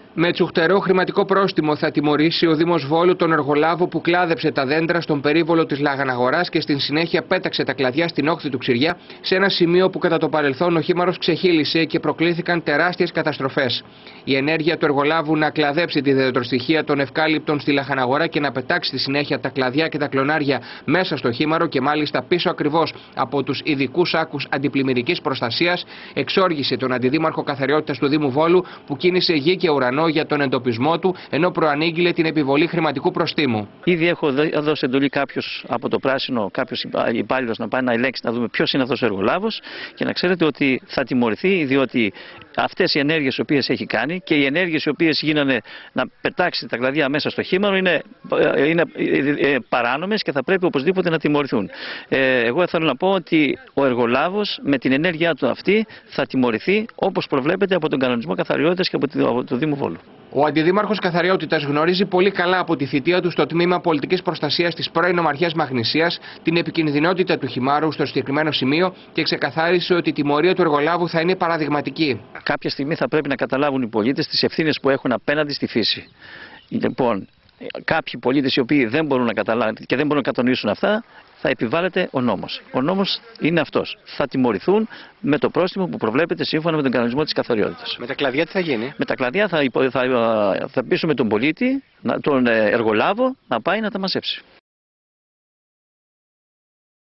Με τσουχτερό χρηματικό πρόστιμο θα τιμωρήσει ο Δήμος Βόλου τον εργολάβο που κλάδεψε τα δέντρα στον περίβολο της Λαγαναγοράς και στην συνέχεια πέταξε τα κλαδιά στην όχθη του Ξηριά, σε ένα σημείο που κατά το παρελθόν ο χήμαρος ξεχύλισε και προκλήθηκαν τεράστιες καταστροφές. Η ενέργεια του εργολάβου να κλαδέψει τη δεντροστοιχεία των ευκάλυπτων στη Λαγαναγορά και να πετάξει στη συνέχεια τα κλαδιά και τα κλονάρια μέσα στο χήμαρο και μάλιστα πίσω ακριβώς από τους ειδικούς σάκους αντιπλημμυρικής προστασίας, εξόργησε τον Αντιδήμαρχο Καθαριότητας του Δήμου Βόλου, που κίνησε γη και ουρανό για τον εντοπισμό του, ενώ προανήγγειλε την επιβολή χρηματικού προστίμου. Ήδη έχω δώσει εντολή κάποιος από το πράσινο, κάποιος υπάλληλος να πάει να ελέγξει, να δούμε ποιος είναι αυτός ο εργολάβος, και να ξέρετε ότι θα τιμωρηθεί, διότι αυτές οι ενέργειες οι οποίες έχει κάνει και οι ενέργειες οι οποίες γίνανε να πετάξει τα κλαδιά μέσα στο χήμαρο είναι παράνομες και θα πρέπει οπωσδήποτε να τιμωρηθούν. Εγώ θέλω να πω ότι ο εργολάβος με την ενέργειά του αυτή θα τιμωρηθεί όπως προβλέπεται από τον κανονισμό καθαριότητας και από το Δήμο Βόλου. Ο Αντιδήμαρχος Καθαριότητας γνωρίζει πολύ καλά από τη θητεία του στο τμήμα πολιτικής προστασίας της πρώην Ομαρχίας Μαγνησίας την επικινδυνότητα του χυμάρου στο συγκεκριμένο σημείο και ξεκαθάρισε ότι η τιμωρία του εργολάβου θα είναι παραδειγματική. Κάποια στιγμή θα πρέπει να καταλάβουν οι πολίτες τις ευθύνες που έχουν απέναντι στη φύση. Λοιπόν, κάποιοι πολίτες οι οποίοι δεν μπορούν να καταλάβουν και δεν μπορούν να κατανοήσουν αυτά, θα επιβάλλεται ο νόμος. Ο νόμος είναι αυτός. Θα τιμωρηθούν με το πρόστιμο που προβλέπεται σύμφωνα με τον κανονισμό της καθαριότητας. Με τα κλαδιά τι θα γίνει? Με τα κλαδιά θα πείσουμε τον πολίτη, τον εργολάβο, να πάει να τα μαζέψει.